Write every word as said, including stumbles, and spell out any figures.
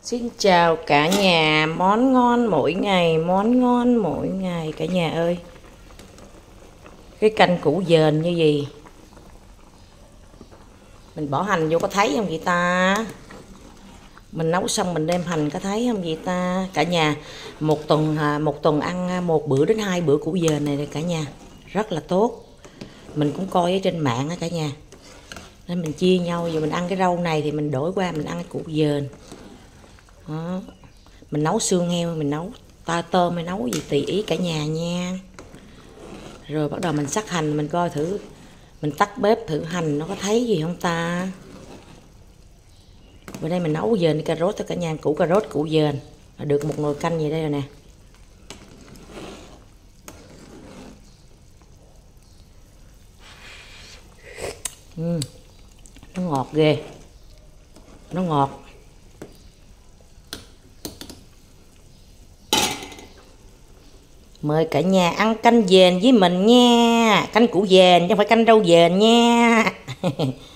Xin chào cả nhà, món ngon mỗi ngày, món ngon mỗi ngày cả nhà ơi. Cái canh củ dền như gì? Mình bỏ hành vô có thấy không vậy ta? Mình nấu xong mình đem hành có thấy không vậy ta? Cả nhà, một tuần một tuần ăn một bữa đến hai bữa củ dền này cả nhà. Rất là tốt. Mình cũng coi ở trên mạng cả nhà. Nên mình chia nhau, giờ mình ăn cái rau này thì mình đổi qua mình ăn cái củ dền. Đó. Mình nấu xương heo, mình nấu ta tôm hay nấu gì tùy ý cả nhà nha. Rồi bắt đầu mình sắc hành, mình coi thử, mình tắt bếp thử hành nó có thấy gì không ta. Bữa nay mình nấu dền cà rốt cho cả nhà, củ cà rốt củ dền được một nồi canh gì đây rồi nè. uhm, nó ngọt ghê, nó ngọt. Mời cả nhà ăn canh dền với mình nha. Canh củ dền chứ không phải canh rau dền nha.